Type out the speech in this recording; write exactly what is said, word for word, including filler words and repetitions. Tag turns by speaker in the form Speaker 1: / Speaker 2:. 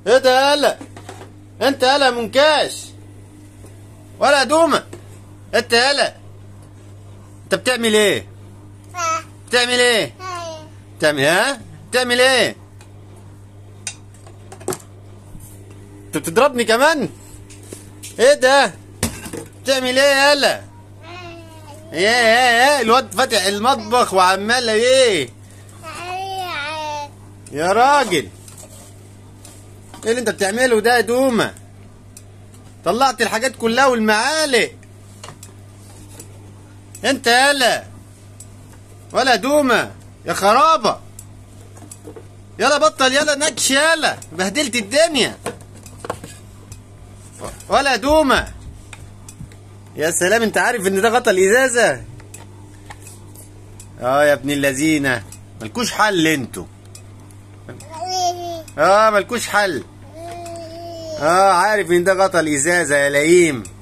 Speaker 1: ايه ده يالا؟ انت يالا منكاش ولا دومة؟ انت يالا انت بتعمل ايه؟ بتعمل ايه؟ بتعمل ها؟ بتعمل ايه؟ انت بتضربني كمان؟ ايه ده؟ بتعمل ايه يالا؟ ايه ايه ايه الواد فاتح المطبخ وعمال ايه؟ يا راجل ايه اللي انت بتعمله ده يا دومة؟ طلعت الحاجات كلها والمعالق. انت يالا ولا دومة يا خرابة؟ يلا بطل يلا نكش يالا، بهدلت الدنيا. ولا دومة يا سلام، انت عارف ان ده غطا الازازة؟ اه يا ابن اللذينة ملكوش حل انتوا. اه ملكوش حل. اه عارف ان ده غطا الازازة يا لئيم.